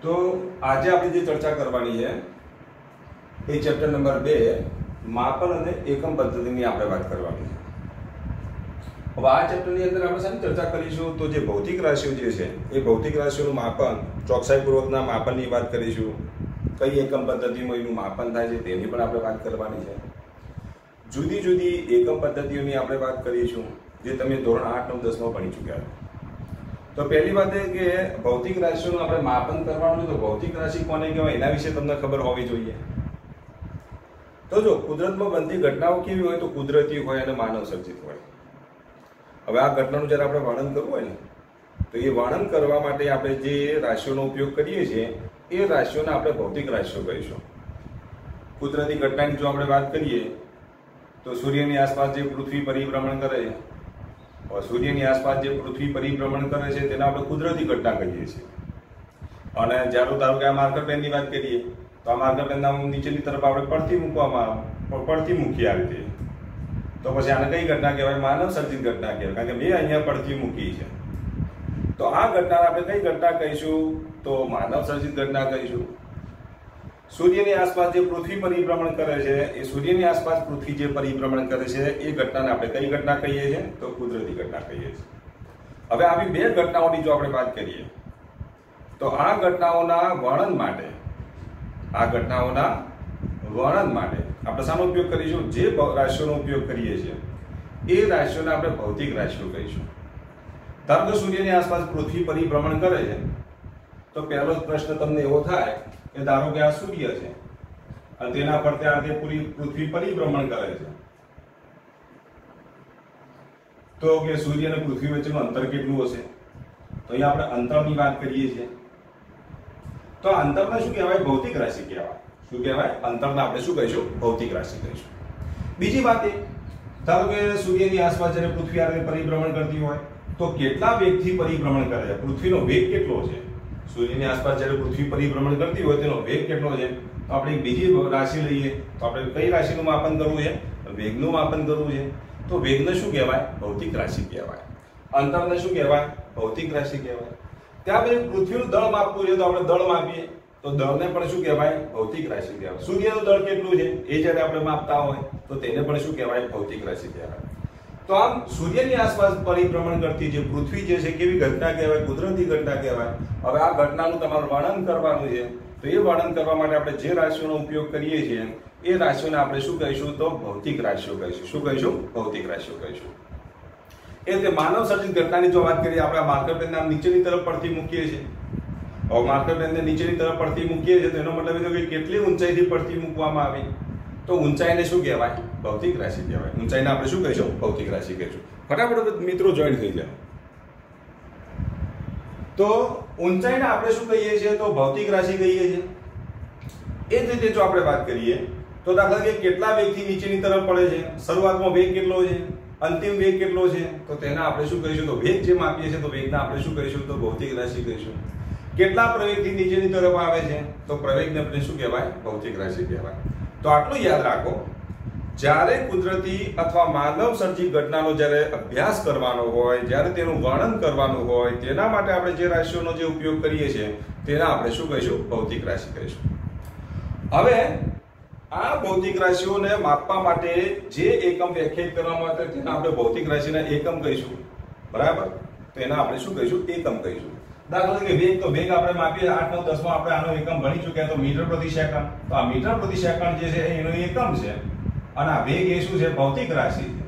तो आज આપણે જે ચર્ચા કરવાની છે એ ચેપ્ટર નંબર 2 માપન અને એકમ પદ્ધતિની આપણે વાત કરવાની છે। હવે આ ચેપ્ટરની અંદર આપણે શાની ચર્ચા કરીશું તો જે ભૌતિક રાશિઓ જે છે એ ભૌતિક રાશિઓનું માપન ચોકસાઈપૂર્વકના માપનની વાત કરીશું। કઈ એકમ પદ્ધતિમાં એનું માપન થાય છે તેની પણ આપણે વાત કરવાની છે। જુદી જુદી એકમ પદ્ધતિઓની આપણે વાત કરીશું જે તમે ધોરણ 8 9 10 માં ભણી ચૂક્યા છો। तो पहली बात है कि भौतिक राशिओं આપણે માપન કરવાનું તો ભૌતિક રાશિ કોને કહેવાય એના વિશે તમને ખબર હોવી જોઈએ। તો જો કુદરતમાં બનતી ઘટનાઓ કેવી હોય તો કુદરતી હોય અને માનવ સર્જિત હોય। હવે આ ઘટનાનું જ્યારે આપણે વર્ણન કરવું હોય ને તો એ વર્ણન કરવા માટે આપણે જે રાશિઓનો ઉપયોગ કરીએ છીએ એ રાશિઓને આપણે ભૌતિક રાશિઓ કહીશું। કુદરતી ઘટનાની જો આપણે વાત કરીએ તો સૂર્યની આસપાસ જે પૃથ્વી પરિભ્રમણ કરે છે और सूर्यની આસપાસ જે પૃથ્વી પરિભ્રમણ કરે છે તેને આપણે કુદરતી ઘટના કહીએ છીએ। અને જ્યારે ધારો કે આ માર્કર પેનની વાત કરીએ તો આ માર્કર પેનના નીચેની તરફ આપણે પડતી મૂકી આવી હતી તો પછી આને કઈ ઘટના કહેવાય? માનવ સર્જિત ઘટના કહેવાય, કારણ કે મેં અહીંયા પડતી મૂકી છે। તો આ ઘટનાને આપણે કઈ ઘટના કહીશું તો માનવ સર્જિત ઘટના કહીશું। સૂર્યની આસપાસ જે પૃથ્વી પરિભ્રમણ કરે છે એ સૂર્યની આસપાસ પૃથ્વી જે પરિભ્રમણ કરે છે એ ઘટનાને આપણે કઈ ઘટના કહીએ છીએ તો કુદરતી ઘટના કહીએ છીએ। હવે આવી બે ઘટનાઓની જો આપણે વાત કરીએ તો આ ઘટનાઓના વર્ણન માટે આપણે શાનો ઉપયોગ કરીશું? જે રાશિઓનો ઉપયોગ કરીએ છીએ એ રાશિઓને આપણે ભૌતિક રાશિઓ કહીશું। ધારો કે સૂર્યની આસપાસ પૃથ્વી પરિભ્રમણ કરે છે તો પહેલો પ્રશ્ન તમને એવો થાય કે ધારો કે આ સૂર્ય છે અને તેના ફરતે આ પૂરી પૃથ્વી પરિભ્રમણ કરે છે તો કે સૂર્ય અને પૃથ્વી વચ્ચેનું અંતર કેટલું હશે? તો અહીં આપણે અંતરની વાત કરીએ છીએ તો અંતરને શું કહેવાય? ભૌતિક રાશિ કહેવાય। શું કહેવાય? અંતરને આપણે શું કહીશું? ભૌતિક રાશિ કહીશું। બીજી વાત એ ધારો કે સૂર્યની આસપાસ જ્યારે પૃથ્વી આ રીતે પરિભ્રમણ કરતી હોય તો કેટલા વેગથી પરિભ્રમણ કરે છે? પૃથ્વીનો વેગ કેટલો છે? સૂર્યની આસપાસ જ્યારે પૃથ્વી પરિભ્રમણ કરતી હોય તેનો વેગ કેટલો છે? તો આપણે એક બીજી રાશિ લઈએ તો આપણે કઈ રાશિનું માપન કરવું છે? વેગનું માપન કરવું છે। તો વેગને શું કહેવાય? ભૌતિક રાશિ કહેવાય। અંતરને શું કહેવાય? ભૌતિક રાશિ કહેવાય। ત્યાં પછી પૃથ્વીનું દળ માપવું છે તો આપણે દળ માપીએ તો દળને પણ શું કહેવાય? ભૌતિક રાશિ કહેવાય। સૂર્યનું દળ કેટલું છે એ જ્યારે આપણે માપતા હોય તો તેને પણ શું કહેવાય? ભૌતિક રાશિ કહેવાય। તો આમ સૂર્યની આસપાસ પરિભ્રમણ કરતી જે પૃથ્વી જે છે કેવી ઘટના કહેવાય? કુદરતી ઘટના કહેવાય। હવે આ ઘટનાનું તમારું વર્ણન કરવાનું છે તો એ વર્ણન કરવા માટે આપણે જે રાશિઓનો ઉપયોગ કરીએ છીએ એ રાશિઓને આપણે શું કહીશું તો ભૌતિક રાશિઓ કહીશું। શું કહીશું? ભૌતિક રાશિઓ કહીશું। એ રીતે માનવ સર્જિત ઘટનાની જો વાત કરીએ આપણે આ માર્કર પેનને નીચેની તરફ પડતી મૂકીએ છીએ। હવે માર્કર પેનને નીચેની તરફ પડતી મૂકીએ છીએ તો એનો મતલબ એ કે કેટલી ઊંચાઈથી પડતી મૂકવામાં આવી તો ઊંચાઈને શું કહેવાય? ભૌતિક રાશિ કહેવાય। ઊંચાઈને આપણે શું કહીશું? ભૌતિક રાશિ કહીશું। ફટાફટ મિત્રો જોઈન થઈ જાય। તો ઊંચાઈને આપણે શું કહીએ છીએ તો ભૌતિક રાશિ કહીએ છીએ। એ જ રીતે જો આપણે વાત કરીએ તો દાખલા કે કેટલા વેગથી નીચેની તરફ પડે છે, શરૂઆતમાં વેગ કેટલો છે, અંતિમ વેગ કેટલો છે તો તેના આપણે શું કહીશું તો વેગ જે માપીએ છીએ તો વેગના આપણે શું કહીશું તો ભૌતિક રાશિ કહીશું। કેટલા પ્રવેગથી નીચેની તરફ આવે છે તો પ્રવેગને આપણે શું કહેવાય? ભૌતિક રાશિ કહેવાય। તો આટલું યાદ રાખો, જ્યારે કુદરતી અથવા માનવ સર્જિત ઘટનાનો જ્યારે અભ્યાસ કરવાનો હોય, જ્યારે તેનું વર્ણન કરવાનું હોય તેના માટે આપણે જે રાશિઓનો જે ઉપયોગ કરીએ છીએ તેના આપણે શું કહીશું? ભૌતિક રાશિ કહીશું। હવે આ ભૌતિક રાશિઓને માપવા માટે જે એકમ વ્યાખ્યાયિત કરવામાં આવે તેના આપણે ભૌતિક રાશિના એકમ કહીશું, બરાબર? તો એના આપણે શું કહીશું? એકમ કહીશું। દાખલા તરીકે વેગ, તો વેગ આપણે માપીએ 8 9 10 માં આપણે આનો એકમ ભણી ચૂક્યા તો મીટર પ્રતિ સેકન્ડ। તો આ મીટર પ્રતિ સેકન્ડ જે છે એનો એકમ છે અને આ વેગ એ શું છે? ભૌતિક રાશિ છે।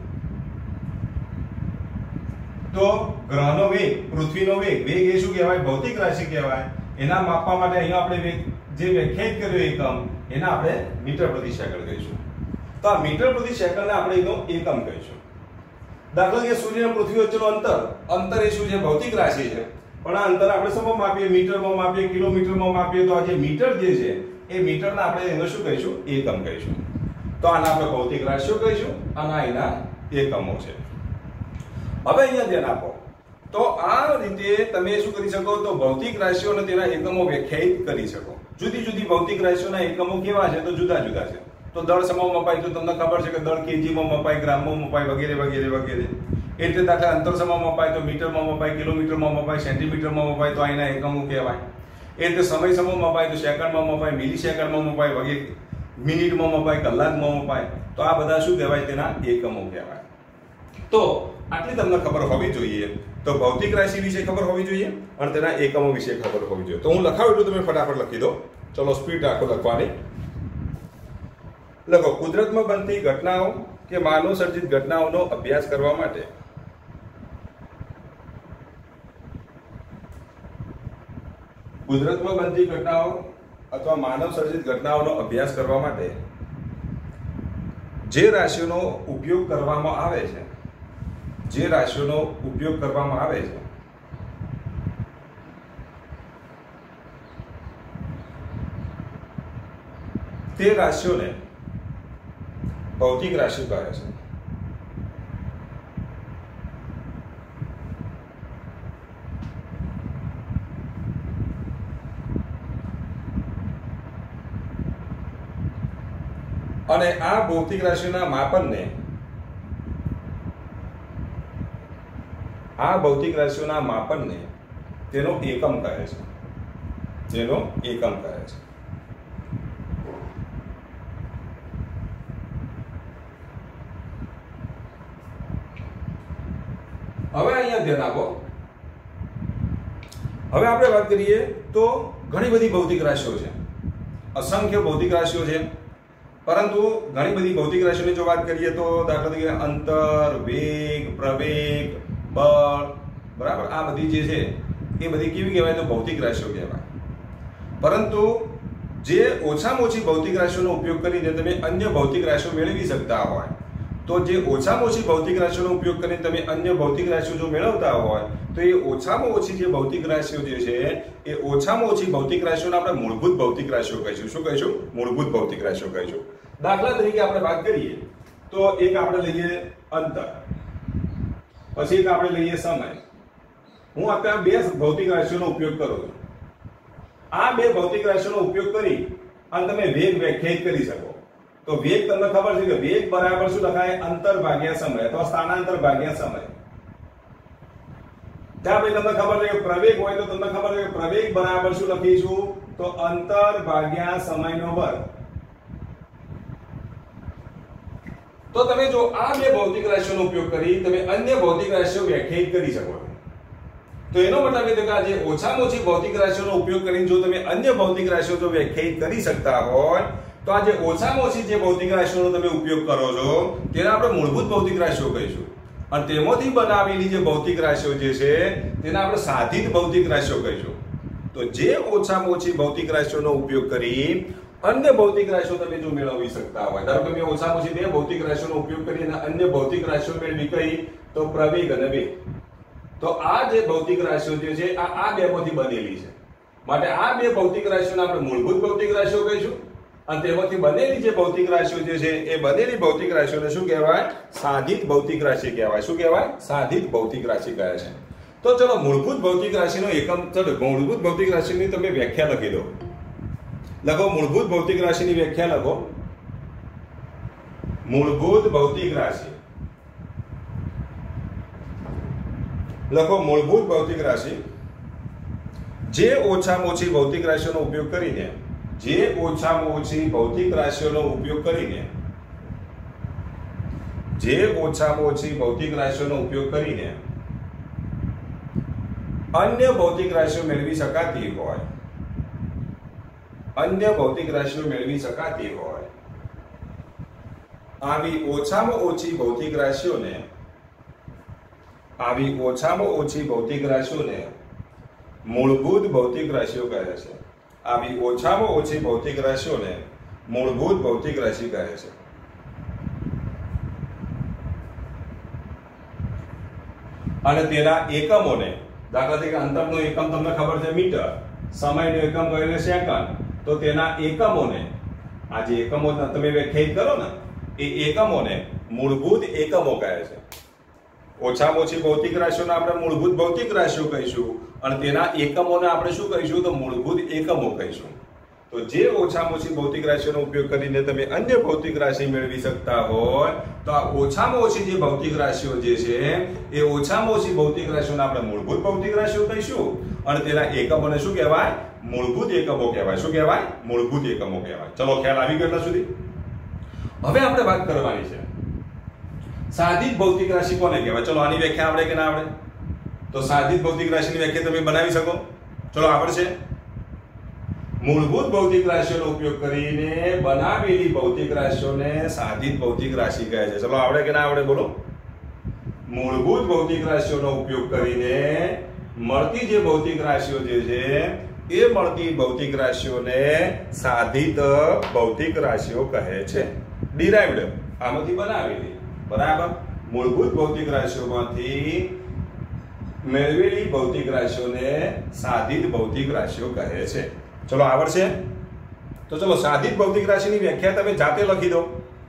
તો ગ્રહનો વેગ, પૃથ્વીનો વેગ, વેગ એ શું કહેવાય? ભૌતિક રાશિ કહેવાય। એના માપવા માટે અહીંયા આપણે વેગ જે વ્યાખ્યાયિત કર્યો એકમ એના આપણે મીટર પ્રતિ સેકન્ડ કહીશું। તો આ મીટર પ્રતિ સેકન્ડને આપણે એનો એકમ કહીશું। દાખલા કે સૂર્ય અને પૃથ્વી વચ્ચેનું અંતર એ શું છે? ભૌતિક રાશિ છે, પણ આ અંતર આપણે શેમાં માપીએ? મીટરમાં માપીએ, કિલોમીટરમાં માપીએ। તો આ જે મીટર જે છે એ મીટરને આપણે એનો શું કહીશું? એકમ કહીશું। તો આના આપણે ભૌતિક રાશિઓ કહીશું અને એના એકમો છે। હવે અહીંયા ધ્યાન આપો તો આ રીતે તમે શું કરી શકો તો ભૌતિક રાશિઓ અને તેના એકમો વ્યાખ્યાયિત કરી શકો। જુદી જુદી ભૌતિક રાશિઓના એકમો કેવા છે તો જુદા જુદા છે। તો દળ સમમાં મપાય તો તમને ખબર છે કે દળ કેજીમાં મપાય, ગ્રામમાં મપાય વગેરે વગેરે વગેરે। એ રીતે દાખલા અંતર સમમાં મપાય તો મીટરમાં મપાય, કિલોમીટરમાં મપાય, સેન્ટીમીટરમાં મપાય તો આના એકમો કહેવાય। એ રીતે સમય સમો મપાય તો સેકન્ડમાં મપાય, મિલી સેકન્ડમાં મપાય, વગેરે મિનિટમાં મપાય, કલાકમાં મપાય. તો આ બધા શું કહેવાય? તેના એકમો કહેવાય. તો આટલી તમને ખબર હોવી જોઈએ. તો ભૌતિક રાશિ વિશે ખબર હોવી જોઈએ અને તેના એકમો વિશે ખબર હોવી જોઈએ. તો હું લખાવું એટલું તમે ફટાફટ લખી દો. ચલો સ્પીડ રાખો લખવાની. લખો, કુદરતમાં બનતી ઘટનાઓ કે માનવ સર્જિત ઘટનાઓનો અભ્યાસ કરવા માટે કુદરતમાં બનતી ઘટનાઓ અથવા માનવ સર્જિત ઘટનાઓનો અભ્યાસ કરવા માટે જે રાશિઓનો ઉપયોગ કરવામાં આવે છે, જે રાશિઓનો ઉપયોગ કરવામાં આવે છે તે રાશિઓને ભૌતિક રાશિ કહે છે. અને આ ભૌતિક રાશિઓના માપનને તેનો એકમ કહે છે. તેનો એકમ કહે છે. હવે અહીંયા ધ્યાન આપો. હવે આપણે વાત કરીએ તો ઘણી બધી ભૌતિક રાશિઓ છે, અસંખ્ય ભૌતિક રાશિઓ છે. પરંતુ ઘણી બધી ભૌતિક રાશિઓની જો વાત કરીએ તો દાખલા તરીકે અંતર, વેગ, પ્રવેગ, બળ, બરાબર, આ બધી જે છે એ બધી કેવી કહેવાય? તો ભૌતિક રાશિઓ કહેવાય. પરંતુ જે ઓછામાં ઓછી ભૌતિક રાશિઓનો ઉપયોગ કરીને તમે અન્ય ભૌતિક રાશિઓ મેળવી શકતા હોય, તો જે ઓછામાં ઓછી ભૌતિક રાશિઓનો ઉપયોગ કરીને તમે અન્ય ભૌતિક રાશિઓ જો મેળવતા હોય તો એ ઓછામાં ઓછી જે ભૌતિક રાશિઓ જે છે એ ઓછામાં ઓછી ભૌતિક રાશિઓને આપણે મૂળભૂત ભૌતિક રાશિઓ કહીશું. શું કહીશું? મૂળભૂત ભૌતિક રાશિઓ કહીશું. દાખલા તરીકે આપણે વાત કરીએ તો એક આપણે લઈએ અંતર, પછી એક આપણે લઈએ સમય. હું અત્યારે બે ભૌતિક રાશિઓનો ઉપયોગ કરું છું. આ બે ભૌતિક રાશિઓનો ઉપયોગ કરી અને તમે વેગ વ્યાખ્યાયિત કરી શકો. તો વેગ તમને ખબર છે કે વેગ બરાબર શું લખાય? અંતર ભાગ્યા સમય અથવા સ્થાનાંતર ભાગ્યા સમય. ત્યાં ભાઈ તમને ખબર છે કે પ્રવેગ હોય તો તમને ખબર છે કે પ્રવેગ બરાબર શું લખીશું? તો અંતર ભાગ્યા સમયનો વર્ગ. તો તમે જો આ બે ભૌતિક રાશિઓનો ઉપયોગ કરી તમે અન્ય ભૌતિક રાશિઓ વ્યાખ્યાયિત કરી શકો છો. તો એનો મતલબ એ કે આ જે ઓછામાં ઓછી ભૌતિક રાશિઓનો ઉપયોગ કરીને જો તમે અન્ય ભૌતિક રાશિઓ જો વ્યાખ્યાયિત કરી શકતા હોય તો આ જે ઓછામાં ઓછી જે ભૌતિક રાશિઓનો તમે ઉપયોગ કરો છો તેને આપણે મૂળભૂત ભૌતિક રાશિઓ કહીશું. અને તેમાંથી બનાવેલી જે ભૌતિક રાશિઓ જે છે તેને આપણે સાધિત ભૌતિક રાશિઓ કહીશું. તો જે ઓછામાં ઓછી ભૌતિક રાશિઓનો ઉપયોગ કરી અન્ય ભૌતિક રાશિઓ તમે જો મેળવી શકતા હોય, ધારો કે મેં ઓછામાં ઓછી બે ભૌતિક રાશિઓનો ઉપયોગ કરીને અન્ય ભૌતિક રાશિઓ મેળવી કઈ? તો પ્રવેગ અને વેગ. તો આ જે ભૌતિક રાશિઓ જે છે આ બેમાંથી બનેલી છે. માટે આ બે ભૌતિક રાશિઓને આપણે મૂળભૂત ભૌતિક રાશિઓ કહીશું. અને તેમાંથી બનેલી જે ભૌતિક રાશિઓ જે છે એ બનેલી ભૌતિક રાશિઓને શું કહેવાય? સાધિત ભૌતિક રાશિ કહેવાય. શું કહેવાય? સાધિત ભૌતિક રાશિ કહે છે. તો ચલો મૂળભૂત ભૌતિક રાશિનો એકમ, ચલો મૂળભૂત ભૌતિક રાશિની તમે વ્યાખ્યા લખી દો. લખો મૂળભૂત ભૌતિક રાશિની વ્યાખ્યા લખો. મૂળભૂત ભૌતિક રાશિ લખો. મૂળભૂત ભૌતિક રાશિ જે ઓછામાં ઓછી ભૌતિક રાશિઓનો ઉપયોગ કરીને અન્ય ભૌતિક રાશિઓ મેળવી શકાતી હોય, આવી ઓછામાં ઓછી ભૌતિક રાશિઓને મૂળભૂત ભૌતિક રાશિઓ કહે છે. આવી ઓછામાં ઓછી ભૌતિક રાશિઓને મૂળભૂત ભૌતિક રાશિ કહે છે. અને તેના એકમોને, દાખલા તરીકે અંતરનો એકમ તમને ખબર છે મીટર, સમયનો એકમ કહે છે સેકન્ડ. તો તેના એકમોને, આ જે એકમો તમે વ્યાખ્યાયિત કરો ને એ એકમોને મૂળભૂત એકમો કહે છે. ઓછામાં ઓછી ભૌતિક રાશિઓને આપણે મૂળભૂત ભૌતિક રાશિઓ કહીશું અને તેના એકમોને આપણે શું કહીશું? તો મૂળભૂત એકમો કહીશું. તો તો જે ઓછામાં ઓછી ભૌતિક રાશિઓનો ઉપયોગ કરીને તમે અન્ય ભૌતિક રાશિ મેળવી શકતા હોય તો આ ઓછામાં ઓછી જે ભૌતિક રાશિઓ જે છે એ ઓછામાં ઓછી ભૌતિક રાશિઓને આપણે મૂળભૂત ભૌતિક રાશિઓ કહીશું અને તેના એકમોને શું કહેવાય? મૂળભૂત એકમો કહેવાય. શું કહેવાય? મૂળભૂત એકમો કહેવાય. ચલો ખ્યાલ આવી ગયો એટલા સુધી? હવે આપણે વાત કરવાની છે સાધિત ભૌતિક રાશિ કોને કહેવાય? ચલો આની વ્યાખ્યા આવડે કે ના આવડે? તો સાધિત ભૌતિક રાશિની વ્યાખ્યા તમે બનાવી શકો? ચલો આવડશે? મૂળભૂત ભૌતિક રાશિઓનો ઉપયોગ કરીને બનાવેલી ભૌતિક રાશિઓને સાધિત ભૌતિક રાશિ કહે છે. ચલો આવડે કે ના આવડે? બોલો. મૂળભૂત ભૌતિક રાશિઓનો ઉપયોગ કરીને મળતી જે ભૌતિક રાશિઓ જે છે એ મળતી ભૌતિક રાશિઓને સાધિત ભૌતિક રાશિઓ કહે છે. ડિરાઇવ્ડ, આમાંથી બનાવેલી. બરાબર. મૂળભૂત ભૌતિક રાશિઓમાંથી મેળવેલી ભૌતિક રાશિઓને સાધિત ભૌતિક રાશિઓ કહે છે. ચલો આવડશે? તો ચલો સાધિત ભૌતિક રાશિની વ્યાખ્યા તમે જાતે લખી દો.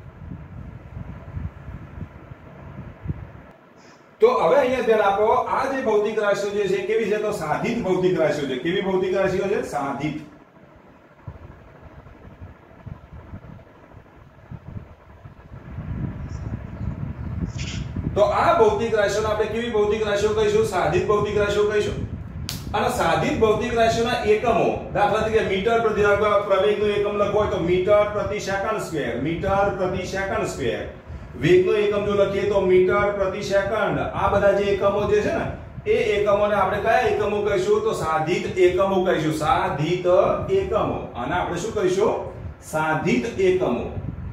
તો હવે અહીંયા ધ્યાન આપો, આ જે ભૌતિક રાશિઓ જે છે કેવી છે? તો સાધિત ભૌતિક રાશિઓ છે. કેવી ભૌતિક રાશિઓ છે? સાધિત. તો આ ભૌતિક રાશિઓને આપણે કેવી ભૌતિક રાશિઓ કહીશું? સાધિત ભૌતિક રાશિઓ કહીશું. અને સાધિત ભૌતિક રાશિઓના એકમો, દાખલા તરીકે મીટર પ્રતિ પ્રવેગનો એકમ લખવો હોય તો મીટર પ્રતિ સેકન્ડ સ્ક્વેર. મીટર પ્રતિ સેકન્ડ સ્ક્વેર. વેગનો એકમ જો લખીએ તો મીટર પ્રતિ સેકન્ડ. આ બધા જે એકમો જે છે ને એ એકમોને આપણે કયા એકમો કહીશું? તો સાધિત એકમો કહીશું. સાધિત એકમો. આને આપણે શું કહીશું? સાધિત એકમો.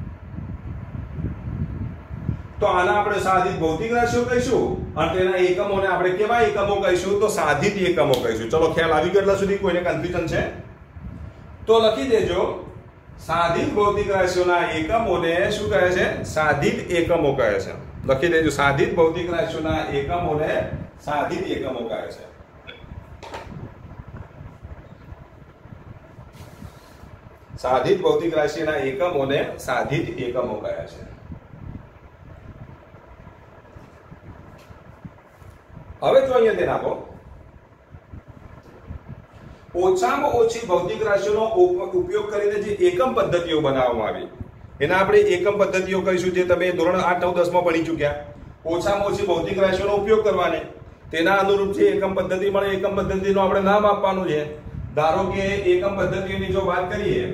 તો આના આપણે સાધિત ભૌતિક રાશિઓ કહીશું અને તેના એકમોને આપણે કેવા એકમો કહીશું? તો સાધિત એકમો કહીશું. ચલો ખ્યાલ આવી ગયો એટલા સુધી? કોઈને કન્ફ્યુઝન છે તો લખી દેજો. સાધિત ભૌતિક રાશિઓના એકમોને શું કહે છે? સાધિત એકમો કહે છે. લખી દેજો. સાધિત ભૌતિક રાશિઓના એકમોને સાધિત એકમો કહે છે. સાધિત ભૌતિક રાશિના એકમોને સાધિત એકમો કહે છે. હવે જો અહીંયા ધ્યાન આપો, ઓછામાં ઓછી ભૌતિક રાશિઓનો ઉપયોગ કરીને જે એકમ પદ્ધતિઓ બનાવવામાં આવી એના આપણે એકમ પદ્ધતિઓ કહીશું, જે તમે ધોરણ 8, 9, 10 માં ભણી ચૂક્યા. ઓછામાં ઓછી ભૌતિક રાશિઓનો ઉપયોગ કરવાને તેના અનુરૂપ જે એકમ પદ્ધતિ મળે એકમ પદ્ધતિનું આપણે નામ આપવાનું છે. ધારો કે એકમ પદ્ધતિઓની જો વાત કરીએ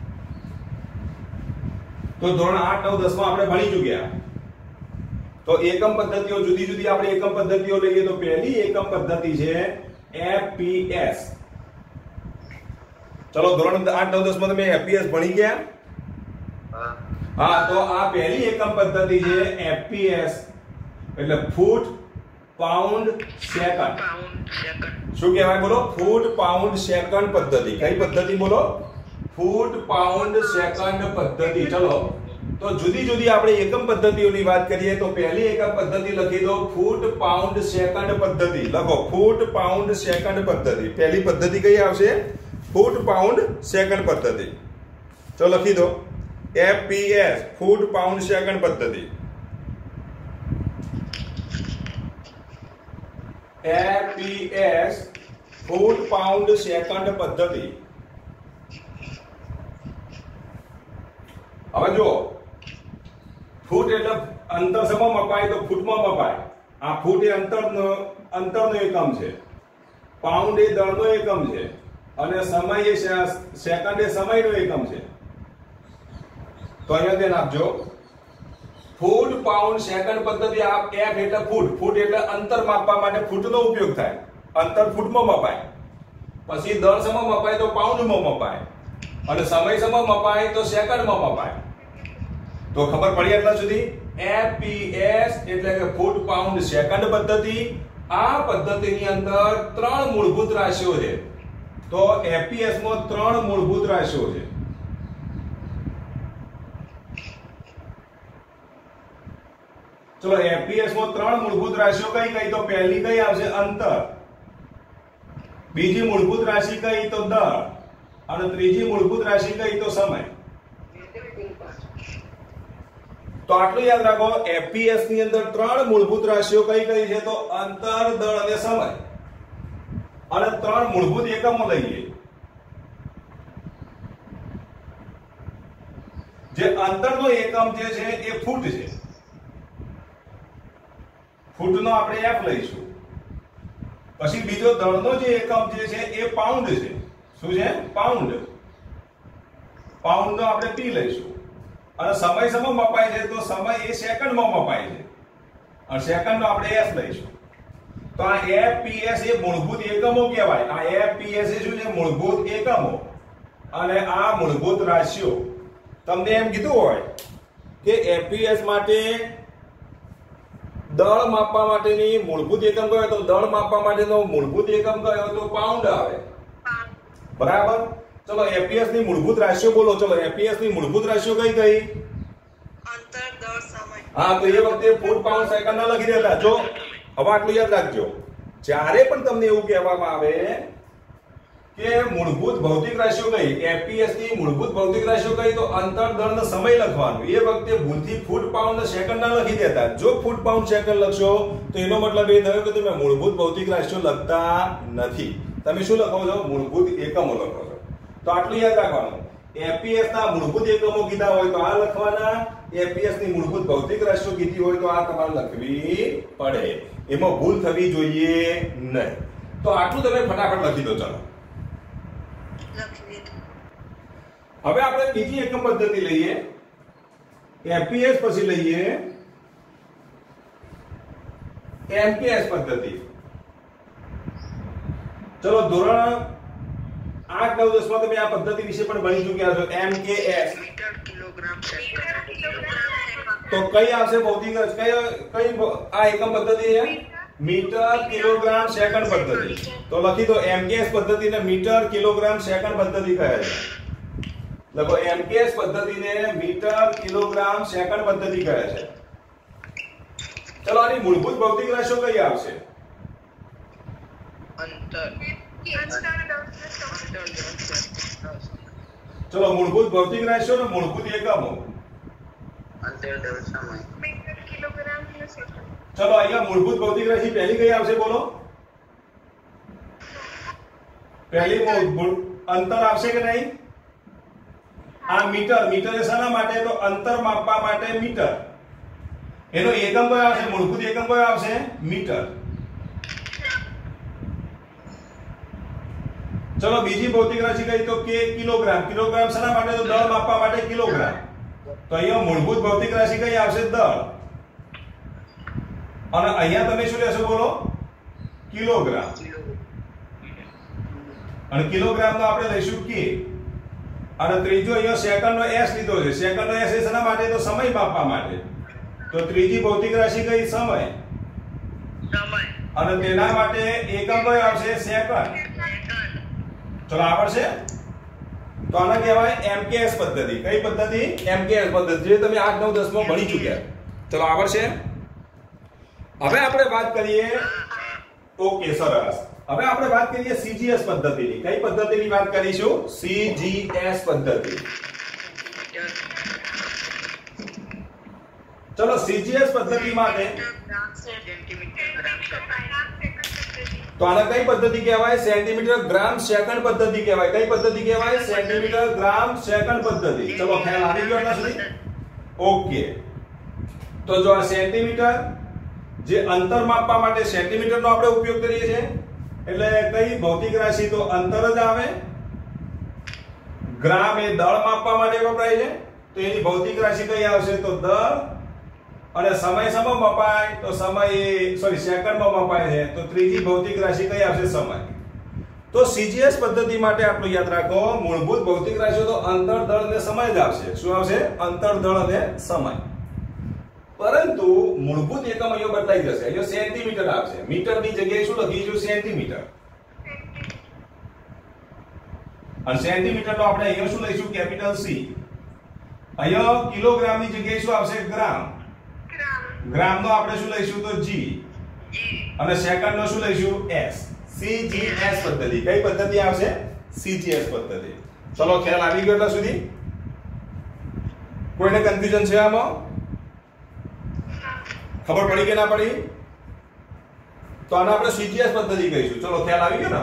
તો ધોરણ 8, 9, 10 માં આપણે ભણી ચૂક્યા. તો એકમ પદ્ધતિઓ જુદી જુદી આપણે એકમ પદ્ધતિઓ લઈએ તો પહેલી એકમ પદ્ધતિ છે એફપીએસ. ચલો ધોરણ 8, 9, 10 માં તમે એફપીએસ ભણી ગયા? હા. તો આ પહેલી એકમ પદ્ધતિ છે એફપીએસ એટલે ફૂટ પાઉન્ડ સેકન્ડ. શું કહેવાય? બોલો. ફૂટ પાઉન્ડ સેકન્ડ પદ્ધતિ. કઈ પદ્ધતિ? બોલો. ફૂટ પાઉન્ડ સેકન્ડ પદ્ધતિ. ચલો તો જુદી જુદી આપણે એકમ પદ્ધતિઓની વાત કરીએ તો પહેલી એકમ પદ્ધતિ લખી દો ફૂટ પાઉન્ડ સેકન્ડ પદ્ધતિ. લખો ફૂટ પાઉન્ડ સેકન્ડ પદ્ધતિ. પહેલી પદ્ધતિ કઈ આવશે? ફૂટ પાઉન્ડ સેકન્ડ પદ્ધતિ. તો લખી દો એફપીએસ ફૂટ પાઉન્ડ સેકન્ડ પદ્ધતિ. એફપીએસ ફૂટ પાઉન્ડ સેકન્ડ પદ્ધતિ. હવે જો ફૂટ એટલે અંતર સમા મપાય તો ફૂટમાં મપાય. આ ફૂટ એ અંતરનો એકમ છે, પાઉન્ડ એ દળનો એકમ છે અને સમય એ સેકન્ડ એ સમયનો એકમ છે. તો અહીંયા ધ્યાન આપજો. ફૂટ પાઉન્ડ સેકન્ડ પદ્ધતિ. આ એફ એટલે ફૂટ. ફૂટ એટલે અંતર માપવા માટે ફૂટનો ઉપયોગ થાય. અંતર ફૂટમાં મપાય. પછી દળ સમા મપાય તો પાઉન્ડમાં મપાય અને સમય સમા મપાય તો સેકન્ડમાં મપાય. તો ખબર પડી એટલા સુધી? એફપીએસ એટલે કે ફૂટ પાઉન્ડ સેકન્ડ પદ્ધતિ. આ પદ્ધતિની અંદર 3 મૂળભૂત રાશિઓ છે. તો એફપીએસ માં 3 મૂળભૂત રાશિઓ છે. ચલો એફપીએસ માં 3 મૂળભૂત રાશિઓ કઈ કઈ? તો પહેલી કઈ આવશે? અંતર. બીજી મૂળભૂત રાશિ કઈ? તો દળ. અને ત્રીજી મૂળભૂત રાશિ કઈ? તો સમય. તો આટલું યાદ રાખો. એફપીએસ ની અંદર 3 મૂળભૂત રાશિઓ કઈ કઈ છે? તો અંતર, દળ અને સમય. અને 3 મૂળભૂત એકમો લઈએ. જે અંતરનો એકમ જે છે એ ફૂટ છે, ફૂટનો આપણે f લઈશું. પછી બીજો દળનો જે એકમ જે છે એ પાઉન્ડ છે. શું છે? પાઉન્ડ. પાઉન્ડનો આપણે p લઈશું. અને સમય સમો મપાય છે તો સમય એ સેકન્ડમાં મપાય છે અને સેકન્ડનો આપણે s લઈશું. તો આ fps એ મૂળભૂત એકમો કહેવાય. આ fps એ શું છે? મૂળભૂત એકમો. અને આ મૂળભૂત રાશિઓ તમને એમ કીધું હોય કે fps માટે દળ માપવા માટેની મૂળભૂત એકમ કયો, તો દળ માપવા માટેનો મૂળભૂત એકમ કયો, તો પાઉન્ડ આવે. બરાબર. ચલો fps ની મૂળભૂત રાશિઓ બોલો. ચલો fps ની મૂળભૂત રાશિઓ કઈ કઈ? અંતર, દળ, સમય. હા, તો એ વખતે ફૂટ પાઉન્ડ સેકન્ડ ના લખી દેતા. જો હવે આટલું યાદ રાખજો, જ્યારે પણ તમને એવું કહેવામાં આવે કે મૂળભૂત ભૌતિક રાશિઓ કઈ, fps ની મૂળભૂત ભૌતિક રાશિઓ કઈ, તો અંતર, દળ ને સમય લખવાનું. એ વખતે ભૂલથી ફૂટ પાઉન્ડ ને સેકન્ડ ના લખી દેતા. જો ફૂટ પાઉન્ડ સેકન્ડ લખશો તો એનો મતલબ એ થયો કે તમે મૂળભૂત ભૌતિક રાશિઓ લખતા નથી. તમે શું લખો છો? મૂળભૂત એકમો લખો છો. તો આટલું યાદ રાખવાનું. fps ના મૂળભૂત એકમો કીધા હોય તો આ લખવાના, fps ની મૂળભૂત ભૌતિક રાશિઓ કીધી હોય તો આ તમારે લખવી પડે. એમાં ભૂલ થવી જોઈએ નહીં. તો આટલું તમે ફટાફટ લખી દો. ચાલો હવે આપણે બીજી એકમ પદ્ધતિ લઈએ. fps પછી લઈએ mks પદ્ધતિ. ચલો ધોરણ 8, 9, 10 માં તમે આ પદ્ધતિ વિશે પણ ભણી ચૂક્યા છો. mks મીટર, કિલોગ્રામ, તો કઈ આવશે ભૌતિક કઈ આ એકમ પદ્ધતિ છે? મીટર, કિલોગ્રામ, સેકન્ડ પદ્ધતિ. તો લખી દો mks પદ્ધતિને મીટર, કિલોગ્રામ, સેકન્ડ પદ્ધતિ કહે છે. લખો mks પદ્ધતિને મીટર, કિલોગ્રામ, સેકન્ડ પદ્ધતિ કહે છે. ચલો આની મૂળભૂત ભૌતિક રાશિઓ કઈ આવશે? અંતર, ચલો મૂળભૂત ભૌતિક રાશિઓ ને મૂળભૂત એકમો. અંતર, દળ, સમય. મીટર, કિલોગ્રામ અને સેકન્ડ. ચલો અહીંયા મૂળભૂત ભૌતિક રાશિ પહેલી કઈ આવશે બોલો? પહેલી અંતર આવશે કે નહીં? આ મીટર. મીટર એ શાના માટે? તો અંતર માપવા માટે મીટર. એનો એકમ કયો આવશે? મૂળભૂત એકમ કયો આવશે? મીટર. ચલો બીજી ભૌતિક રાશિ કઈ? તો કે કિલોગ્રામ. કિલોગ્રામ શાના માટે? તો દળ માપવા માટે કિલોગ્રામ. તો અહીંયા મૂળભૂત ભૌતિક રાશિ કઈ આવશે? દળ. અને અહીંયા તમે શું લેશો બોલો? કિલોગ્રામ. અને કિલોગ્રામ નો આપણે લઈશું કે. અને ત્રીજો અહીંયા સેકન્ડ નો s લીધો છે. સેકન્ડ નો s એ શેના માટે? તો સમય માપવા માટે. તો ત્રીજી ભૌતિક રાશિ કઈ? સમય. અને તેના માટે એકમ કયો આવશે? સેકન્ડ. ચલો આવડશે? તો આને કહેવાય mks પદ્ધતિ. કઈ પદ્ધતિ? mks પદ્ધતિ, જે તમે 8, 9, 10 માં ભણી ચૂક્યા. ચલો આવડશે? હવે આપણે વાત કરીએ. ઓકે, સરસ. હવે આપણે વાત કરીએ cgs પદ્ધતિની. કઈ પદ્ધતિની વાત કરીશું? cgs પદ્ધતિ. ચલો cgs પદ્ધતિ માટે તો આને કઈ પદ્ધતિ કહેવાય? સેન્ટીમીટર, ગ્રામ, સેકન્ડ પદ્ધતિ કહેવાય. કઈ પદ્ધતિ કહેવાય? સેન્ટીમીટર, ગ્રામ, સેકન્ડ પદ્ધતિ. ચલો ખ્યાલ આવી ગયો આટલા સુધી? ઓકે. તો જો આ સેન્ટીમીટર, જે અંતર માપવા માટે સેન્ટીમીટરનો આપણે ઉપયોગ કરીએ છીએ. એટલે કઈ ભૌતિક રાશિ? તો અંતર જ આવે. ગ્રામ એ દળ માપવા માટે વપરાય છે. તો એની ભૌતિક રાશિ કઈ આવશે? તો દળ. અને સમય સમો મપાય તો સમય સેકન્ડમાં મપાય છે. તો ત્રીજી ભૌતિક રાશિ કઈ આવશે? સમય. તો cgs પદ્ધતિ માટે આટલું યાદ રાખો. મૂળભૂત ભૌતિક રાશિઓ તો અંતર, દળ અને સમય જ આવશે. શું આવશે? અંતર, દળ અને સમય. પરંતુ મૂળભૂત એકમ અહીંયા બદલાઈ જશે. અહીંયા સેન્ટીમીટર આવશે. મીટરની જગ્યાએ શું લખીશું? સેન્ટીમીટર. અને સેન્ટીમીટર નો આપણે અહીંયા શું લઈશું? Capital C. અહીંયા કિલોગ્રામની જગ્યાએ શું આવશે? ગ્રામ. ગ્રામ નો આપણે શું લઈશું? તો g. અને સેકન્ડ નો શું લઈશું? s. cgs પદ્ધતિ. કઈ પદ્ધતિ આવશે? cgs પદ્ધતિ. ચલો ખ્યાલ આવી ગયો એટલા સુધી? કોઈને કન્ફ્યુઝન છે આમાં? ખબર પડી કે ના પડી? તો આને આપણે cgs પદ્ધતિ કહીશું. ચલો ખ્યાલ આવી ગયો ને?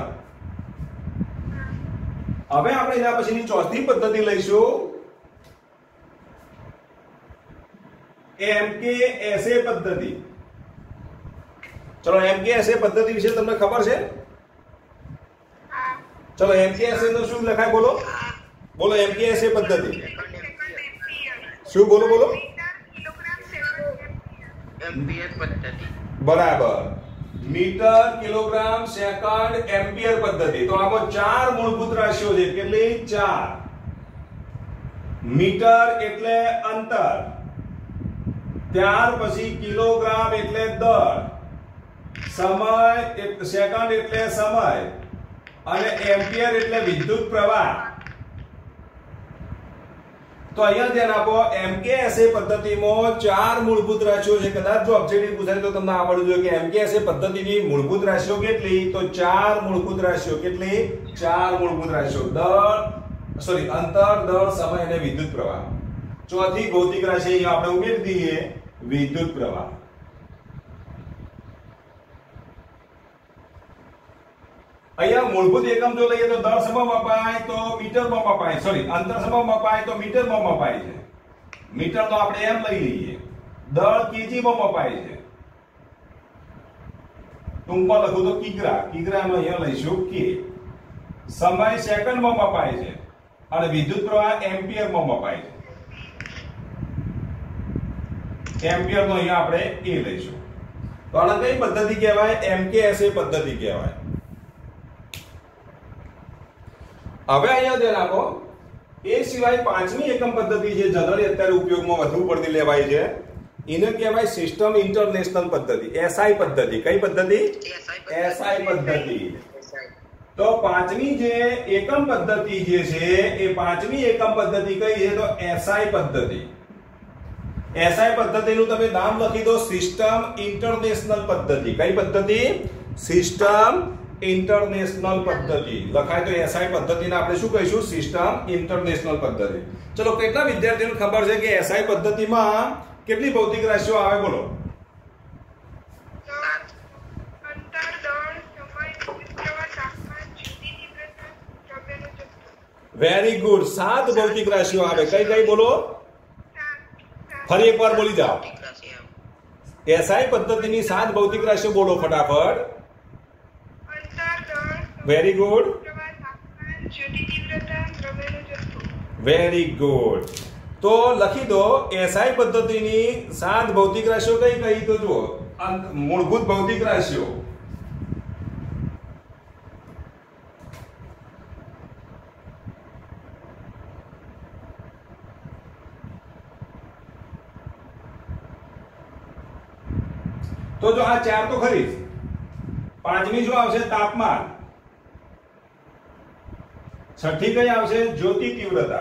હવે આપણે એના પછીની ચોથી પદ્ધતિ લઈશું MKSA પદ્ધતિ. ચલો MKSA પદ્ધતિ વિશે તમને ખબર છે? ચલો MKSA નું શું લખાય બોલો? બોલો MKSA પદ્ધતિ. શું બોલો બોલો? એમ્પિયર પદ્ધતિ. બરાબર. મીટર, કિલોગ્રામ, સેકન્ડ, એમ્પિયર પદ્ધતિ. તો આમાં ચાર મૂળભૂત રાશિઓ છે. કેટલી? ચાર. મીટર એટલે અંતર, ત્યાર પછી કિલોગ્રામ એટલે દળ, સમય સેકન્ડ એટલે સમય, અને એમ્પિયર એટલે વિદ્યુત પ્રવાહ. તો અહીંયા ધ્યાન આપો, MKSA પદ્ધતિમાં ચાર મૂળભૂત રાશિઓ છે. કદાચ જો ઓબ્જેક્ટિવ પૂછાય તો તમને આવડવું જોઈએ કે MKSA પદ્ધતિની મૂળભૂત રાશિઓ કેટલી? તો ચાર મૂળભૂત રાશિઓ. કેટલી? ચાર મૂળભૂત રાશિઓ. અંતર, દળ, સમય અને વિદ્યુત પ્રવાહ. ચોથી ભૌતિક રાશિ અહીંયા આપણે ઉમેરી દઈએ, વિદ્યુત પ્રવાહ. અહીંયા મૂળભૂત એકમ જો લઈએ તો દળ સમમાં મપાય તો મીટરમાં મપાય, અંતર સમમાં મપાય તો મીટરમાં મપાય છે. મીટર તો આપણે એમ લઈ લઈએ. દળ કેજીમાં મપાય છે. ટૂંકમાં લખું તો કિગ્રામાં અહીંયા લઈશું કે. સમય સેકન્ડમાં મપાય છે અને વિદ્યુત પ્રવાહ એમ્પિયરમાં મપાય છે. એમ્પિયરનો અહીંયા આપણે એ લઈશું. તો આને કઈ પદ્ધતિ કહેવાય? MKSA પદ્ધતિ કહેવાય. હવે અહીંયા ધ્યાન આપો, એ સિવાય પાંચમી એકમ પદ્ધતિ છે, જનરલી અત્યારે ઉપયોગમાં વધુ પડતી લેવાય છે. એને કહેવાય સિસ્ટમ ઇન્ટરનેશનલ પદ્ધતિ, SI પદ્ધતિ. કઈ પદ્ધતિ? SI પદ્ધતિ. તો પાંચમી જે એકમ પદ્ધતિ જે છે એ પાંચમી એકમ પદ્ધતિ કઈ છે? તો SI પદ્ધતિ. SI પદ્ધતિનું તમે નામ લખી દો, સિસ્ટમ ઇન્ટરનેશનલ પદ્ધતિ. કઈ પદ્ધતિ? સિસ્ટમ ઇન્ટરનેશનલ પદ્ધતિ. લખાય તો SI પદ્ધતિને આપણે શું કહીશું? સિસ્ટમ ઇન્ટરનેશનલ પદ્ધતિ. ચલો, કેટલા વિદ્યાર્થીઓને ખબર છે કે SI પદ્ધતિમાં કેટલી ભૌતિક રાશિઓ આવે? બોલો. અંતર, દળ, સમય, વિદ્યુત પ્રવાહ, તાપમાન, જુદી તીવ્રતા, દ્રવ્યનો જથ્થો. Very good. 7 ભૌતિક રાશિઓ આવે. કઈ કઈ બોલો? ફરી એકવાર બોલી જાઓ. SI પદ્ધતિની 7 ભૌતિક રાશિઓ બોલો ફટાફટ. Very good. Very good. તો લખી દો SI પદ્ધતિની 7 ભૌતિક રાશિઓ કઈ કઈ? તો જુઓ, મૂળભૂત ભૌતિક રાશિઓ. તો જો આ ચાર તો ખરી. પાંચમી શું આવશે? તાપમાન. છઠ્ઠી કઈ આવશે? જ્યોતિ તીવ્રતા.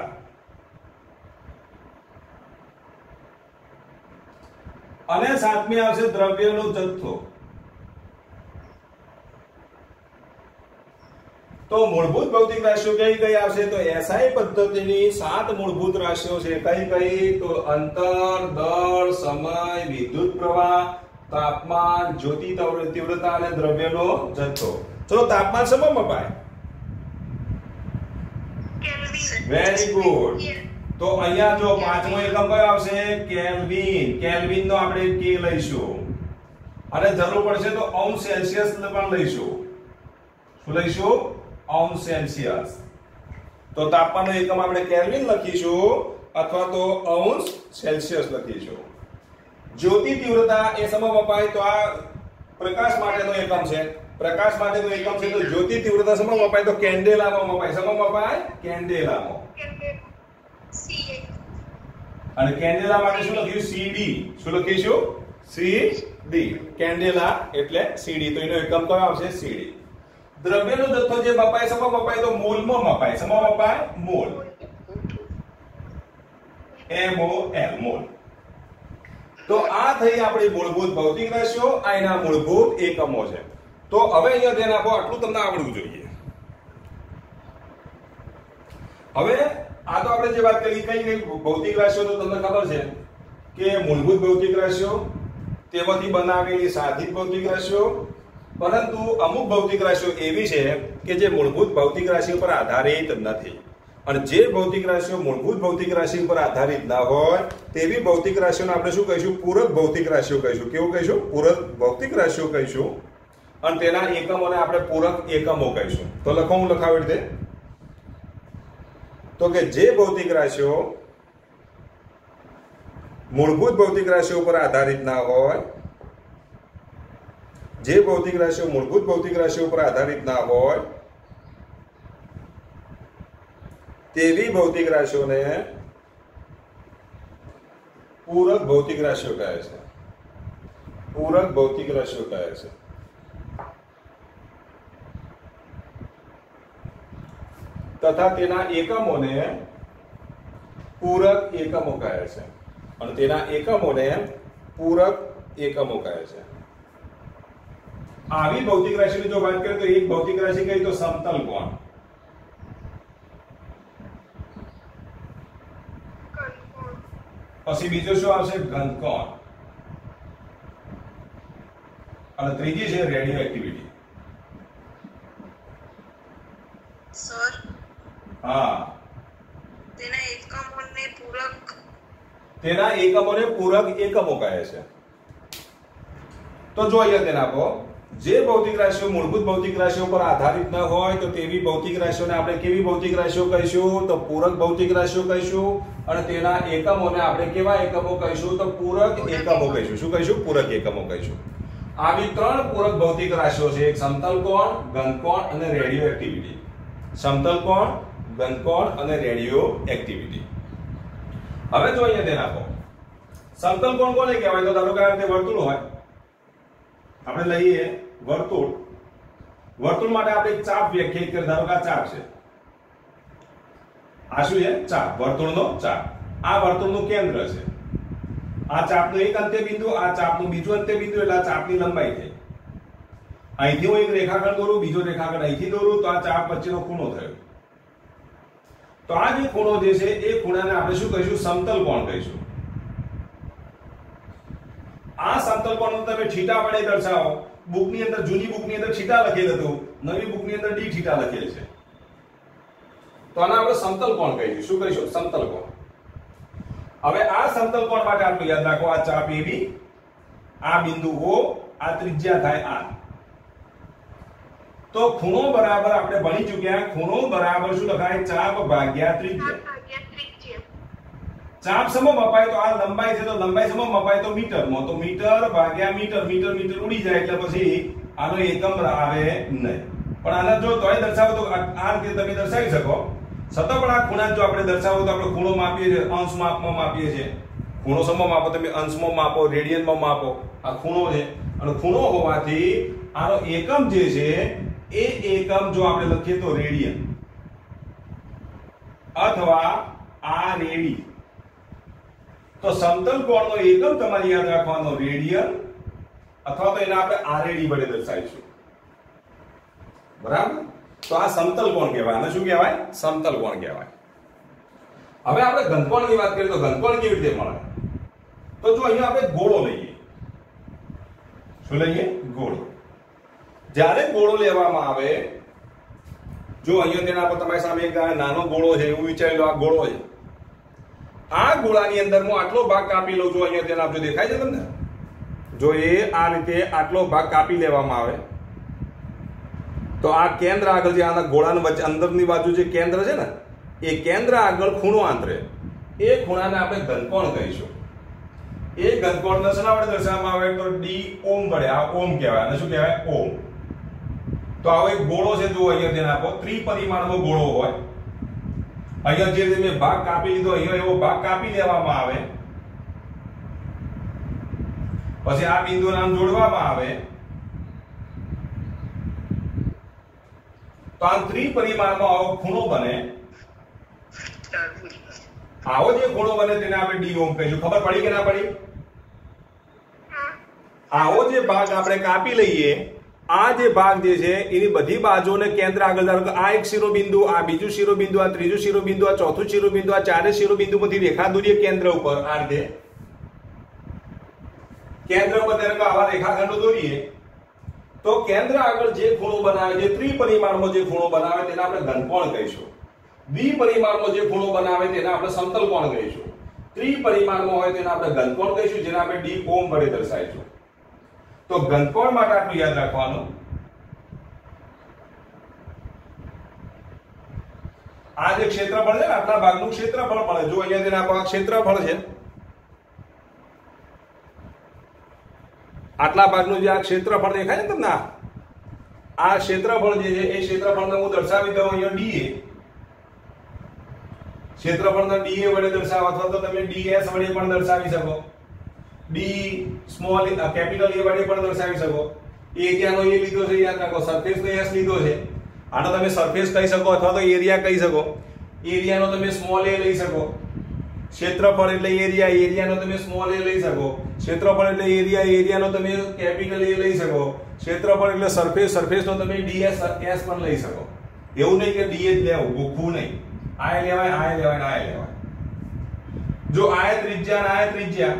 અને સાતમી આવશે દ્રવ્યનો જથ્થો. તો મૂળભૂત ભૌતિક રાશિઓ કઈ કઈ આવશે? તો SI પદ્ધતિની 7 મૂળભૂત રાશિઓ છે. કઈ કઈ? તો અંતર, દળ, સમય, વિદ્યુત પ્રવાહ, તાપમાન, જ્યોતિ તીવ્રતા અને દ્રવ્યનો જથ્થો. ચલો, તાપમાન શેમાં મપાય? Very good. તો અહીંયા જો પાંચમો એકમ કયો આવશે? કેલ્વિન. કેલ્વિન નો આપણે કે લઈશું અને જરૂર પડશે તો અંશ સેલ્સિયસ પણ લઈશું. શું લઈશું? અંશ સેલ્સિયસ. તો તાપમાનનો એકમ આપણે કેલ્વિન લખીશું અથવા તો અંશ સેલ્સિયસ લખીશું. જ્યોતિ તીવ્રતા એ સમમાં મપાય તો આ પ્રકાશ માટેનો એકમ છે. પ્રકાશ માટેનો એકમ છે તો જ્યોતિ તીવ્રતા સમમાં મપાય તો કેન્ડેલામાં મપાય. સમમાં મપાય? કેન્ડેલામાં. અને કેન્ડેલા માટે શું લખ્યું? CD. શું લખીશું? CD. કેન્ડેલા એટલે CD. તો એનો એકમ કયો આવશે? CD. દ્રવ્યનો જથ્થો જે મપાય સમમાં મપાય તો મોલમાં મપાય. સમમાં મપાય? મોલ. MOL. મોલ. તો આ થઈ આપણી મૂળભૂત ભૌતિક રાશિઓ. આ એના મૂળભૂત એકમો છે. તો હવે અહીંયા ધ્યાન આપો, આટલું તમને આવડવું જોઈએ. હવે આ તો આપણે જે વાત કરી, કઈ કઈ ભૌતિક રાશિઓ તો તમને ખબર છે કે મૂળભૂત ભૌતિક રાશિઓ, તેમાંથી બનાવેલી સાધિત ભૌતિક રાશિઓ. પરંતુ અમુક ભૌતિક રાશિઓ એવી છે કે જે મૂળભૂત ભૌતિક રાશિઓ પર આધારિત નથી. અને જે ભૌતિક રાશિઓ મૂળભૂત ભૌતિક રાશિ પર આધારિત ના હોય તેવી ભૌતિક રાશિઓને આપણે શું કહીશું? પૂરક ભૌતિક રાશિઓ કહીશું. કેવું કહીશું? પૂરક ભૌતિક રાશિઓ કહીશું. અને તેના એકમોને આપણે પૂરક એકમો કહીશું. તો લખો, હું લખાવી રીતે તો કે જે ભૌતિક રાશિઓ મૂળભૂત ભૌતિક રાશિઓ પર આધારિત ના હોય, જે ભૌતિક રાશિઓ મૂળભૂત ભૌતિક રાશિઓ પર આધારિત ના હોય તેવી ભૌતિક રાશિઓને પૂરક ભૌતિક રાશિઓ કહે છે. પૂરક ભૌતિક રાશિઓ કહે છે. તથા તેના એકમોને પૂરક એકમો કહે છે. અને તેના એકમોને પૂરક એકમો કહે છે. આવી ભૌતિક રાશિની જો વાત કરીએ તો એક ભૌતિક રાશિ કઈ તો સમતલ કોણ, પછી બીજો શું આવશે? ઘનકોણ, અને ત્રીજી છે રેડિયો એક્ટિવિટી. સર, હા, તેના એકમોને પૂરક એકમો કહે છે. તો જો અહીંયા તેને આપો, જે ભૌતિક રાશિઓ મૂળભૂત ભૌતિક રાશિઓ પર આધારિત ન હોય તો તેવી ભૌતિક રાશિઓને આપણે કેવી ભૌતિક રાશિઓ કહીશું? તો પૂરક ભૌતિક રાશિઓ કહીશું. અને તેના એકમોને આપણે કેવા એકમો કહીશું? તો પૂરક એકમો કહીશું. શું કહીશું? પૂરક એકમો કહીશું. આવી ત્રણ પૂરક ભૌતિક રાશિઓ છે: એક સમતલ કોણ, ઘનકોણ અને રેડિયો એક્ટિવિટી. સમતલ કોણ, ઘનકોણ અને રેડિયો એક્ટિવિટી. હવે જો અહીંયા ધ્યાન આપો, સમતલ કોણ કોને કહેવાય? તો ધારો કે આ રીતે વર્તુળ હોય, આપણે લઈએ વર્તુળ. વર્તુળ માટે આપણે એક ચાપ વ્યાખ્યાયિત કરી. ધારો કે આ ચાપ છે. આ શું છે? ચાપ, વર્તુળનો ચાપ. આ વર્તુળનું કેન્દ્ર છે. આ ચાપનું એક અંત્ય બિંદુ, આ ચાપનું બીજું અંત્ય બિંદુ, એટલે આ ચાપની લંબાઈ થઈ. અહીંથી હું એક રેખાખંડ દોરું, બીજો રેખાખંડ અહીંથી દોરું, તો આ ચાપ વચ્ચેનો ખૂણો થયો. તો આ જે ખૂણો જે છે એ ખૂણાને આપણે શું કહીશું? સમતલ કોણ કહીશું. આ સમતલ કોણ તમે થીટા વડે દર્શાવો. બુકની અંદર, જૂની બુકની અંદર થીટા લખેલ હતું, નવી બુકની અંદર ડી થીટા લખેલ છે. તો આને આપણે સમતલ કોણ કહીશું. શું કહીશું? સમતલ કોણ. હવે આ સમતલ કોણ માટે આટલું યાદ રાખો, આ ચાપ AB, આ બિંદુ O, આ ત્રિજ્યા થાય R. તો ખૂણો બરાબર આપણે ભણી ચૂક્યા, ખૂણો બરાબર શું લખાય? ચાપ ભાગ્યા ત્રિજ્યા. ચાપ સમો મપાય તો આ લંબાઈ છે, તો લંબાઈ સમો મપાય તો મીટરમાં, તો મીટર ભાગ્યા મીટર. મીટર મીટર ઉડી જાય એટલે પછી આનો એકમ આવે નહીં. પણ આના જો તોય દર્શાવો તો આ રીતે તમે દર્શાવી શકો. છતાં પણ આ ખૂણા જો આપણે દર્શાવો તો આપણે ખૂણો માપીએ છીએ, અંશ માપમાં માપીએ છીએ. ખૂણો સમો માપો, તમે અંશમાં માપો, રેડિયનમાં માપો. આ ખૂણો છે, અને ખૂણો હોવાથી આનો એકમ જે છે એ એકમ જો આપણે લખીએ તો રેડિયન અથવા આ રેડી. તો સમતલ કોણનો એકમ તમારે યાદ રાખવાનો રેડિયન, અથવા તો એને આપણે આરએડી વડે દર્શાવીશું. બરાબર? તો આ સમતલ કોણ કહેવાય. આને શું કહેવાય? સમતલ કોણ કહેવાય. હવે આપણે ઘનકોણની વાત કરીએ તો ઘનકોણ કેવી રીતે મળે? તો જો અહીંયા આપણે ગોળો લઈએ. શું લઈએ? ગોળો. જ્યારે ગોળો લેવામાં આવે, જો અહીંયા તેના પર તમારી સામે એક નાનો ગોળો છે એવું વિચારી લો, આ ગોળો છે. આ ગોળાની અંદર હું આટલો ભાગ કાપી લઉં છું. અહીંયા તેના આપજો દેખાય છે તમને? જો એ આ રીતે આટલો ભાગ કાપી લેવામાં આવે તો આ કેન્દ્ર આગળ જે આના ગોળાની વચ્ચે અંદરની બાજુ જે કેન્દ્ર છે ને, એ કેન્દ્ર આગળ ખૂણો આંતરે, એ ખૂણાને આપણે ઘનકોણ કહીશું. એ ઘનકોણને શેના વડે દર્શાવવામાં આવે? તો ડી ઓમ વડે. આ ઓમ કહેવાય. અને શું કહેવાય? ઓમ. તો આવો એક ગોળો છે, જો અહીંયા તેને આપો, ત્રિપરિમાણનો ગોળો હોય. અહીંયા જે મેં ભાગ કાપી લીધો, અહીંયા એવો ભાગ કાપી લેવામાં આવે, પછી આ બિંદુ નામ જોડવામાં આવે, તો આ ત્રિપરિમાણનો આવો ખૂણો બને. આવો જે ખૂણો બને તેને આપણે ડી ઓમ કહીશું. ખબર પડી કે ના પડી? આવો જે ભાગ આપણે કાપી લઈએ, આ જે ભાગ જે છે એની બધી બાજુને કેન્દ્ર આગળ, ધારો કે આ એક શિરોબિંદુ, આ બીજું શિરોબિંદુ, આ ત્રીજું શિરોબિંદુ, આ ચોથું શિરોબિંદુ, આ ચારે શિરોબિંદુમાંથી રેખા દોરીએ કેન્દ્ર ઉપર. આ રીતે કેન્દ્ર ઉપર આવા રેખાખંડો દોરીએ તો કેન્દ્ર આગળ જે ખૂણો બનાવે, જે ત્રિપરિમાણમાં જે ખૂણો બનાવે તેને આપણે ઘનકોણ કહીશું. દ્વિપરિમાણમાં જે ખૂણો બનાવે તેને આપણે સમતલ કોણ કહીશું. ત્રિપરિમાણમાં હોય તેને આપણે ઘનકોણ કહીશું, જેને આપણે d ઓમ વડે દર્શાવીશું. તો ઘનકોણ માટે આટલું યાદ રાખવાનું. આ જે ક્ષેત્રફળ છે ને, આટલા ભાગનું ક્ષેત્રફળ મળે. જો અહીંયા તેને આ ક્ષેત્રફળ છે, આટલા ભાગનું જે આ ક્ષેત્રફળ દેખાય ને તમને, આ ક્ષેત્રફળ જે છે એ ક્ષેત્રફળને હું દર્શાવી દઉં અહીંયા dA. ક્ષેત્રફળને dA વડે દર્શાવો, અથવા તો તમે ds વડે પણ દર્શાવી શકો, d સ્મોલ કેપિટલ A વડે પણ દર્શાવી શકો. એરિયાનો એ લીધો છે યાદ રાખો, સરફેસનો s લીધો છે. આનો તમે સરફેસ કહી શકો અથવા તો એરિયા કહી શકો. એરિયાનો તમે સ્મોલ a લઈ શકો. ક્ષેત્રફળ એટલે એરિયા, એરિયાનો તમે સ્મોલ a લઈ શકો. ક્ષેત્રફળ એટલે એરિયા, એરિયાનો તમે કેપિટલ A લઈ શકો. ક્ષેત્રફળ એટલે સરફેસ, સરફેસનો તમે ds s પણ લઈ શકો. એવું નહીં કે d જ લેવું, ભૂખવું નહીં. આ લેવાય, આ લેવાય, આ લેવાય. જો આ ત્રિજ્યા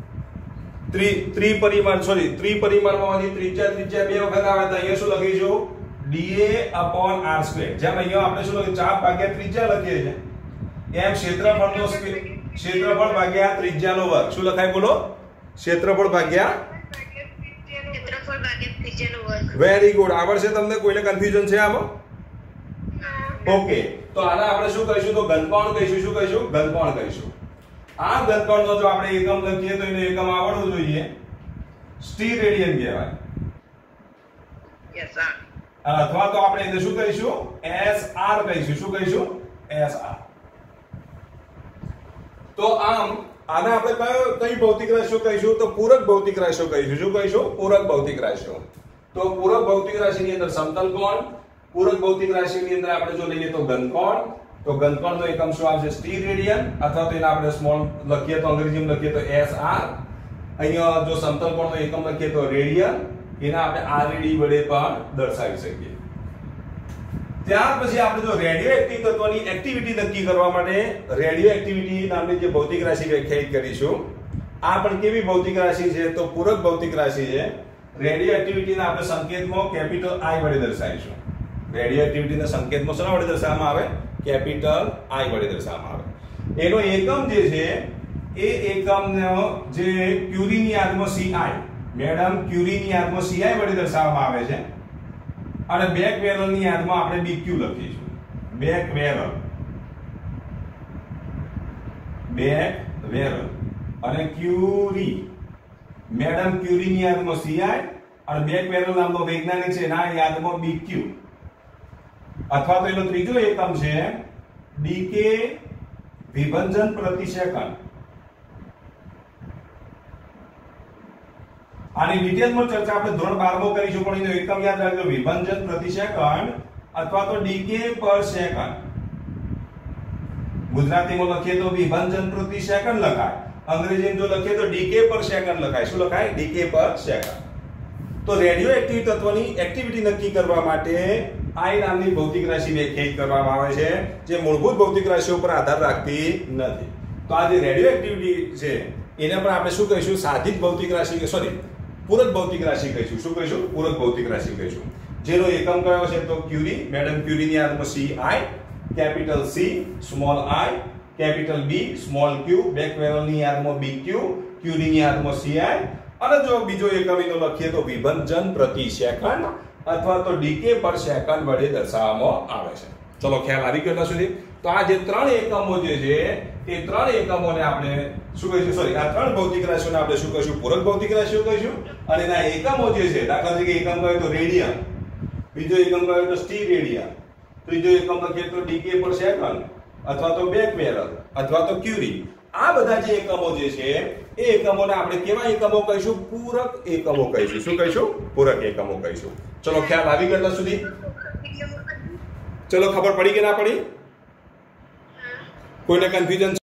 ત્રિપરિમાણમાંથી ત્રિજ્યા બે વખત આવે તો અહીંયા શું લખીશું? dA/r². જેમ અહીંયા આપણે શું લખીએ, ચાપ ભાગ્યા ત્રિજ્યા લખીએ છીએ, એમ ક્ષેત્રફળ ભાગ્યા ત્રિજ્યાનો વર્ગ શું લખાય? બોલો, ક્ષેત્રફળ ભાગ્યા ત્રિજ્યાનો વર્ગ. Very good. આવડશે તમને? કોઈને કન્ફ્યુઝન છે આમાં? ઓકે, તો આના આપણે શું કહીશું? તો ઘનકોણ કહીશું. શું કહીશું? ઘનકોણ કહીશું. આ ઘનકોણનો જો આપણે એકમ લખીએ તો એનો એકમ આવડવું જોઈએ. સ્ટીરેડિયન કહેવાય. Yes sir. અથવા તો આપણે એને શું કહીશું? SR કહીશું. શું કહીશું? SR. તો આમ આને આપણે કઈ ભૌતિક રાશિઓ કહીશું? તો પૂરક ભૌતિક રાશિઓ કહીશું. શું કહીશું? પૂરક ભૌતિક રાશિઓ. તો પૂરક ભૌતિક રાશિની અંદર સમતલ કોણ, પૂરક ભૌતિક રાશિની અંદર આપણે જો લઈએ તો ઘનકોણ. તો ઘનકોણનો એકમ શું આવશે? સ્ટીરેડિયન, અથવા તો એને આપણે સ્મોલ લખીએ તો અંગ્રેજીમાં લખીએ તો SR. અહીંયા જો સમતલ કોણનો એકમ લખીએ તો રેડિયન, એને આપણે RAD વડે પણ દર્શાવી શકીએ. ત્યાર પછી આપણે જો રેડિયો એક્ટિવ તત્વની એક્ટિવિટી નક્કી કરવા માટે રેડિયો એક્ટિવિટી નામની જે ભૌતિક રાશિ વ્યાખ્યાયિત કરીશું. આ પણ કેવી ભૌતિક રાશિ છે? તો પૂરક ભૌતિક રાશિ છે. રેડિયો એક્ટિવિટીના આપણે સંકેતમાં કેપિટલ I વડે દર્શાવીશું. રેડિયો એક્ટિવિટીના સંકેતમાં શેના વડે દર્શાવવામાં આવે? કેપિટલ I વડે દર્શાવવામાં આવે. એનો એકમ જે છે એ એકમનો જે ક્યુરીની યાદમાં CI, મેડમ ક્યુરીની યાદમાં CI વડે દર્શાવવામાં આવે છે. અને બેક વેરલની યાદમાં આપણે BQ લખીશું. બેક વેરલ અને ક્યુરી, મેડમ ક્યુરીની યાદમાં CI અને બેક વેરલ નામનો વૈજ્ઞાનિક છે એના યાદમાં BQ. અથવા તો એનો ત્રીજો એકમ છે DK વિભંજન પ્રતિ સેકન્ડ. આની ડિટેલમાં ચર્ચા આપણે ધોરણ 12 માં કરીશું, પણ એનો એકમ યાદ રાખજો, વિભંજન પ્રતિ સેકન્ડ અથવા તો DK પર સેકન્ડ. ગુજરાતીમાં લખીએ તો વિભંજન પ્રતિ સેકન્ડ લખાય, અંગ્રેજીમાં જો લખીએ તો DK પર સેકન્ડ લખાય. શું લખાય? DK પર સેકન્ડ. તો રેડિયો એક્ટિવ તત્વની એક્ટિવિટી નક્કી કરવા માટે I નામની ભૌતિક રાશિ વ્યાખ્યાયિત કરવામાં આવે છે, જે મૂળભૂત ભૌતિક રાશિઓ પર આધાર રાખતી નથી. તો આ જે રેડિયો એક્ટિવિટી છે એને પણ આપણે શું કહીશું? સાધિત ભૌતિક રાશિ, પૂરક ભૌતિક રાશિ કહીશું. શું કહીશું? પૂરક ભૌતિક રાશિ કહીશું. જેનો એકમ કયો છે? તો ક્યુરી, મેડમ ક્યુરીની યાદમાં CI, capital C small I, capital B small Q, બેક વેરલની યાદમાં BQ, ક્યુરીની યાદમાં CI. અને જો બીજો એકમ એનો લખીએ તો વિભંજન પ્રતિ સેકન્ડ અથવા તો DK પર સેકન્ડ વડે દર્શાવવામાં આવે છે. ચલો, ખ્યાલ આવી ગયો સુધી? તો આ જે ત્રણ એકમો જે છે એ ત્રણ એકમોને આપણે શું કહીશું? સોરી, આ ત્રણ ભૌતિક રાશિઓને આપણે શું કહીશું? પૂરક ભૌતિક રાશિઓ કહીશું. અને એના એકમો જે છે, દાખલા તરીકે એકમ કહેવાય તો રેડિયન, બીજો એકમ કહેવાય તો સ્ટીરેડિયન, ત્રીજો એકમ લખીએ તો DK પર સેકન્ડ અથવા તો બેક વેરલ અથવા તો ક્યુરી. આ બધા જે એકમો જે છે એ એકમોને આપણે કેવા એકમો કહીશું? પૂરક એકમો કહીશું. શું કહીશું? પૂરક એકમો કહીશું. ચલો, ખ્યાલ આવી ગયો સુધી? ચલો, ખબર પડી કે ના પડી? કોઈને કન્ફ્યુઝન